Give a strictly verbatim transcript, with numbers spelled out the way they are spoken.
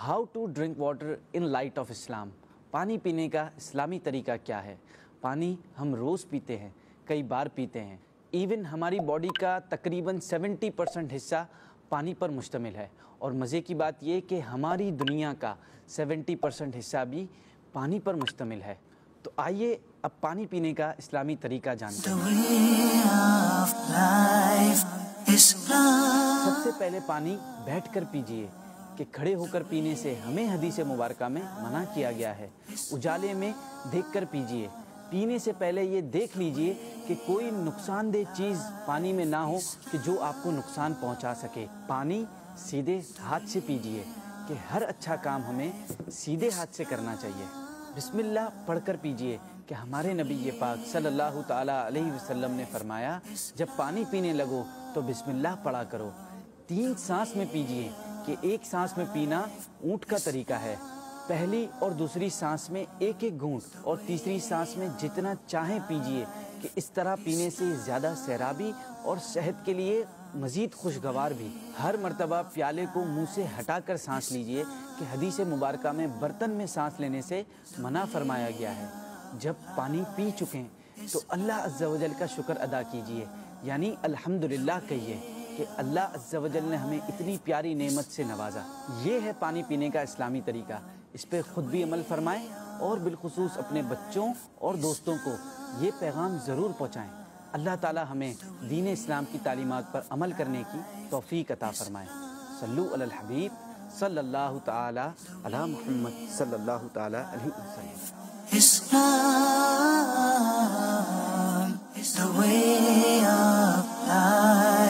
How to drink water in light of Islam. پانی پینے کا اسلامی طریقہ کیا ہے؟ پانی ہم روز پیتے ہیں، کئی بار پیتے ہیں. ایون ہماری باڈی کا تقریباً سیونٹی پرسنٹ حصہ پانی پر مشتمل ہے، اور مزے کی بات یہ کہ ہماری دنیا کا سیونٹی پرسنٹ حصہ بھی پانی پر مشتمل ہے. تو آئیے اب پانی پینے کا اسلامی طریقہ جانتے ہیں. سب سے پہلے پانی بیٹھ کر پیجیے کہ کھڑے ہو کر پینے سے ہمیں حدیث مبارکہ میں منع کیا گیا ہے. اجالے میں دیکھ کر پیجیے. پینے سے پہلے یہ دیکھ لیجئے کہ کوئی نقصان دہ چیز پانی میں نہ ہو کہ جو آپ کو نقصان پہنچا سکے. پانی سیدھے ہاتھ سے پیجیے کہ ہر اچھا کام ہمیں سیدھے ہاتھ سے کرنا چاہیے. بسم اللہ پڑھ کر پیجیے کہ ہمارے نبی پاک صلی اللہ تعالیٰ علیہ وسلم نے فرمایا جب پانی پینے لگو تو بسم اللہ پڑھا کرو. تین سانس میں پیجیے کہ ایک سانس میں پینا اونٹ کا طریقہ ہے. پہلی اور دوسری سانس میں ایک ایک گھونٹ اور تیسری سانس میں جتنا چاہیں پیجیے کہ اس طرح پینے سے زیادہ سیرابی اور صحت کے لیے مزید خوشگوار بھی. ہر مرتبہ پیالے کو منہ سے ہٹا کر سانس لیجیے کہ حدیث مبارکہ میں برتن میں سانس لینے سے منع فرمایا گیا ہے. جب پانی پی چکیں تو اللہ عز و جل کا شکر ادا کیجیے، یعنی الحمدللہ کہیے کہ اللہ عز و جل نے ہمیں اتنی پیاری نعمت سے نوازا. یہ ہے پانی پینے کا اسلامی طریقہ. اس پہ خود بھی عمل فرمائیں اور بالخصوص اپنے بچوں اور دوستوں کو یہ پیغام ضرور پہنچائیں. اللہ تعالی ہمیں دین اسلام کی تعلیمات پر عمل کرنے کی توفیق عطا فرمائے. صلو علی الحبیب صلی اللہ تعالی علی محمد صلی اللہ تعالی علیہ وسلم. Islam is the way of life.